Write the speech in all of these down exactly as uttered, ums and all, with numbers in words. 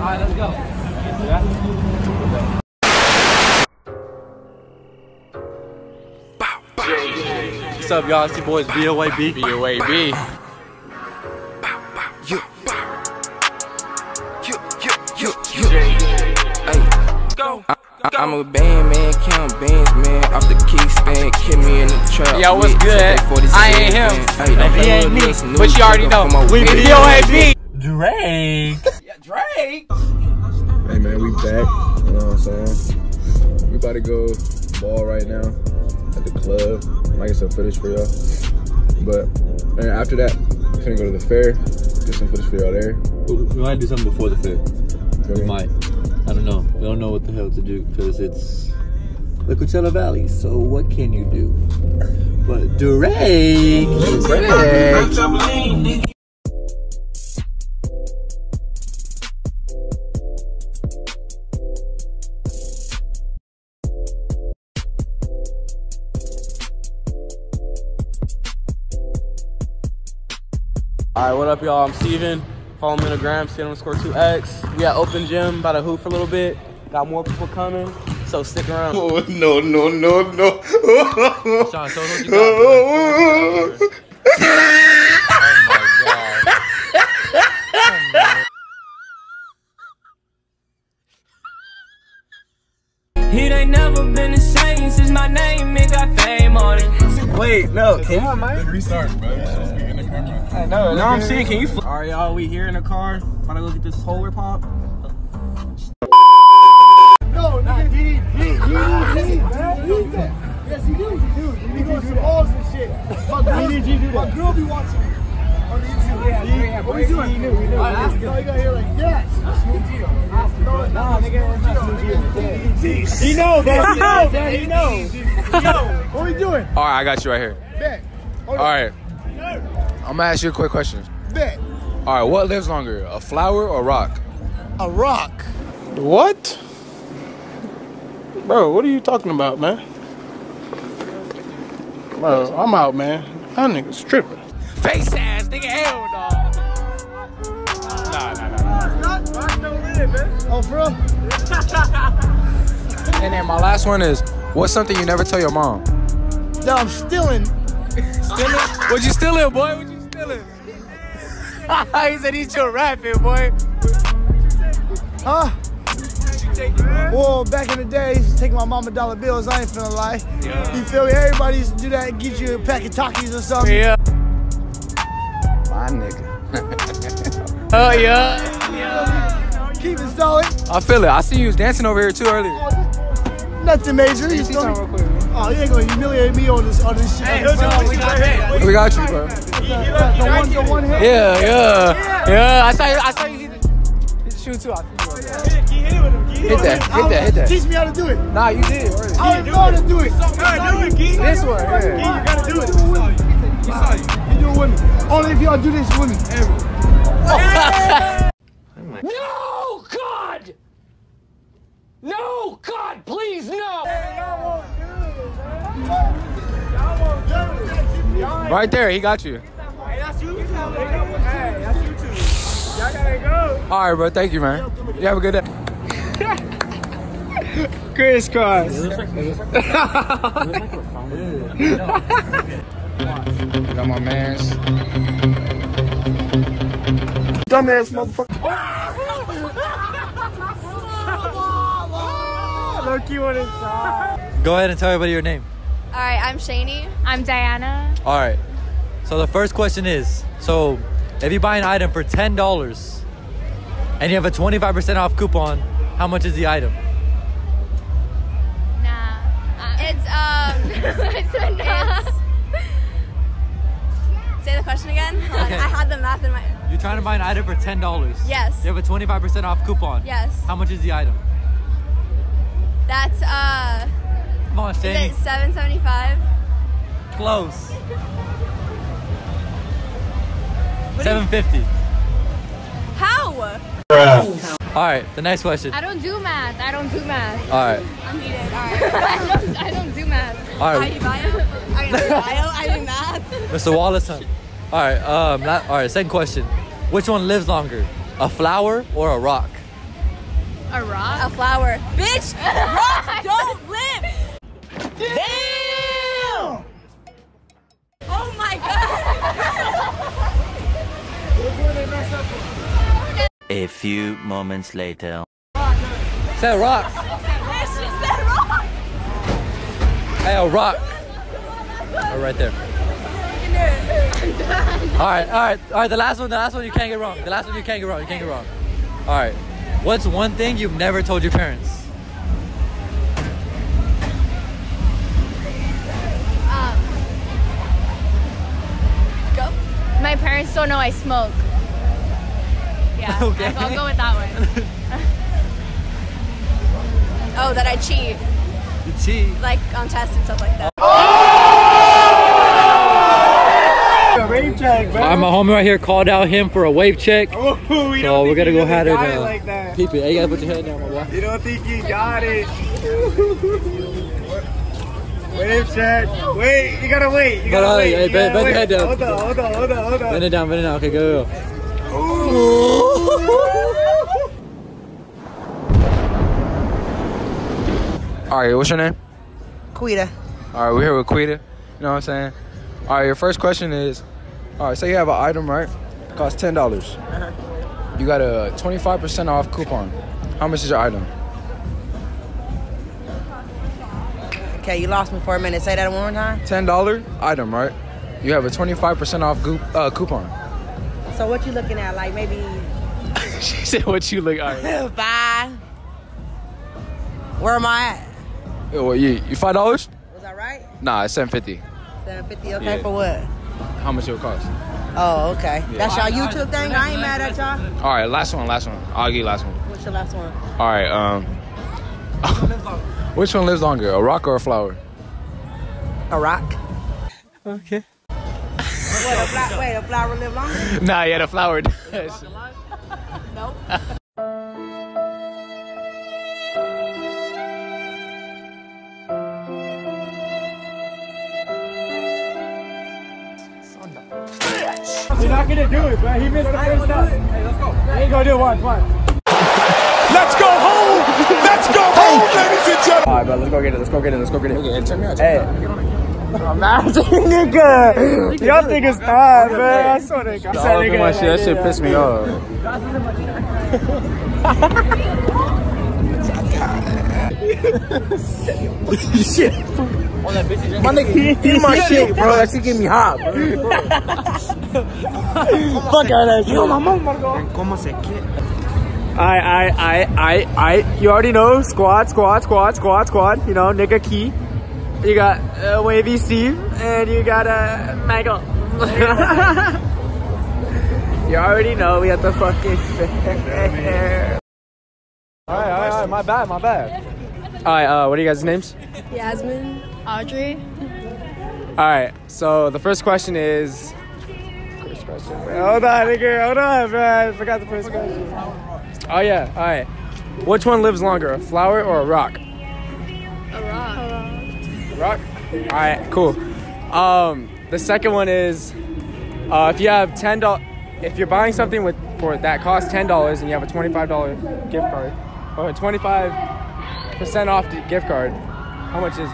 right, let's go. Yeah. What's up, y'all? It's your boys B O A B. B O A B. I'm a band man, count bands, man. Off the kickstand, kick me in the trap. Yo, what's good? I ain't him. And he ain't me. But you already know. We B O A B. Drake. Yeah, Drake. Hey man, we back. You know what I'm saying? We about to go ball right now at the club. Like I said, footage for y'all. But and after that, we're gonna go to the fair. Get some footage for y'all there. We might do something before the fair. Okay. We might. I don't know. We don't know what the hell to do because it's the Coachella Valley. So what can you do? But Drake. Drake. Alright, what up y'all? I'm Steven. Follow me on the gram, Steven underscore two X. We at Open Gym, about to hoop for a little bit. Got more people coming, so stick around. Oh, no, no, no, no. Sean, show us what you got. Oh my god. It ain't never been the same since my name, it got fame on it. Wait, no, can you, man? Restart, bro. You're supposed to be in the camera. I know. No, I'm saying, can you? Alright, y'all, we here in the car. About to go get this polar pop. No, nigga, he need, he need, he need, he need that. Yes, he do, he do. He be doing some balls and shit. My girl, my girl be watching me on YouTube. Yeah, yeah, what are you doing? He knew, he knew. No, you got here like, yes. Smooth deal. No, nigga, he know, bro. He know, man. He knows. Yo, what are we doing? All right, I got you right here. Bet. All right, I'm gonna ask you a quick question. Bet. All right, what lives longer, a flower or a rock? A rock. What? Bro, what are you talking about, man? Bro, I'm out, man. That nigga's tripping. Face ass, nigga, hell no. Nah, nah, nah, nah. Oh, for real? And then my last one is, what's something you never tell your mom? No, I'm stealing. Stealing? What you stealing, boy? What you stealing? He said he's still rapping, boy. Huh? Well, back in the day, I used to take my mama dollar bills. I ain't finna lie. Yeah. You feel me? Everybody used to do that and get you a pack of Takis or something. Yeah. My nigga. Oh, yeah. Yeah. Keep it solid. I feel it. I see you was dancing over here too earlier. Oh, nothing major. You feel me? Real quick, man. Oh, you ain't gonna humiliate me on this, on this shit. Hey, bro, we got that. We got you, bro. The, the, the, one, the one hand. Yeah, yeah. Yeah, I saw you, I saw you hit the shoot too. I Hit that, hit that, hit that. Teach me how to do it. Nah, you did already. I don't know how to do it. This one, yeah. You gotta do it. You saw you. You do it with me. Only if y'all do this with me. No, God! No, God, please, no! Right there, he got you. Hey, that's you too. Hey, that's you too. Y'all gotta go. All right, bro. Thank you, man. You have a good day. Crisscross. Got my mans. Dumbass motherfucker. Go ahead and tell everybody your name. All right, I'm Shani. I'm Diana. All right. So the first question is, so if you buy an item for ten dollars and you have a twenty-five percent off coupon, how much is the item? Nah. Uh, It's, um, it's a nah. it's, say the question again. Hold on, Okay. I had the math in my, You're trying to buy an item for ten dollars. Yes. You have a twenty-five percent off coupon. yes. How much is the item? That's, uh, Come on, is Shani. it seven seventy-five? Close. seven fifty. How? All right, the next question. I don't do math. I don't do math. All right. I'm heated. All right. I don't, I don't do math. All Are right. you bio? Are you bio? I do math. Mister Wallace. All right. Um. Not, all right. Second question. Which one lives longer, a flower or a rock? A rock? A flower. Bitch, rocks don't live. Damn! Oh my god. A few moments later. Said rock. She said rock. Hey, a rock. Oh, right there. All right, all right, all right. The last one, the last one you can't get wrong. The last one you can't get wrong. You can't get wrong. All right. What's one thing you've never told your parents? Um, go. My parents don't know I smoke. Yeah. Okay. I'll go with that one. Oh, that I cheat. You cheat. Like on tests and stuff like that. Wave check, bro. All right, my homie right here called out him for a wave check. Oh, we So don't we're think gonna you go ahead and got it uh, like that. peep it. Hey, you gotta put your head down, my boy. You don't think you got it? Wave check. Wait, you gotta wait. You gotta Hold on, wait. hey, you bend- gotta bend your wait. head down. Hold on, hold on, hold on, hold on. Bend it down, bend it down. Okay, go. go. All right, what's your name? Quita. All right, we're here with Quita. You know what I'm saying? All right, your first question is, all right, say you have an item, right? It costs ten dollars. Uh-huh. You got a twenty-five percent off coupon. How much is your item? Okay, you lost me for a minute. Say that one more time. ten dollar item, right? You have a twenty-five percent off goop, uh, coupon. So what you looking at? Like maybe She said, what you look at? five. Where am I at? Well, you, you five dollars? Was that right? Nah, it's seven fifty. seven fifty. Okay, Yeah. for what? How much it would cost? Oh, okay. Yeah. That's y'all YouTube thing. I ain't mad at y'all. All right, last one, last one. I'll give you last one. What's your last one? All right, um, which one lives longer, a rock or a flower? A rock. Okay. Wait, a flower, wait, a flower live longer? Nah, yeah, the flower does. Nope. You're not gonna do it, bro. He missed the first time. Hey, let's go. He ain't gonna do it once, once. Let's go home! Let's go home, ladies and gentlemen! All right, bro, let's go get it. Let's go get it. Let's go get it. Okay, check me out. Hey. Imagine, nigga. Y'all niggas tired, man. I swear to God. All up in my shit, that shit pissed me off. Shit. My nigga, eat my shit, bro. That shit get me hot, bro. Fuck out of that shit. Yo, my mom, bro. I, I, I, I, I. You already know. Squad, squad, squad, squad, squad. You know, nigga key. You got uh, Wavy Steve, and you got uh, Michael. You already know we got the fucking fair. Alright, alright, alright, my bad, my bad. Alright, uh, what are you guys' names? Yasmin. Audrey. Alright, so the first question is... First question, hold on, nigga, hold on, man. I forgot the first question. Oh yeah, alright. Which one lives longer, a flower or a rock? A rock. A Rock? rock. Alright, cool. Um, the second one is, uh, if you have ten dollars, if you're buying something with for that costs ten dollars and you have a twenty-five dollar gift card, or a twenty-five percent off the gift card, how much is it?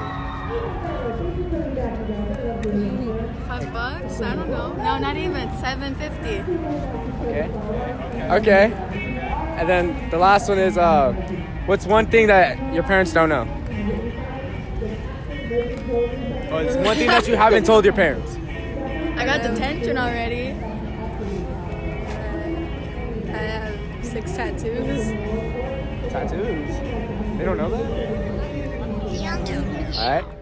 Five bucks? I don't know. No, not even. Seven fifty. Okay. Okay. And then the last one is, uh, what's one thing that your parents don't know? Oh, it's one thing that you haven't told your parents. I got detention already. I have six tattoos. Tattoos? They don't know that? All right.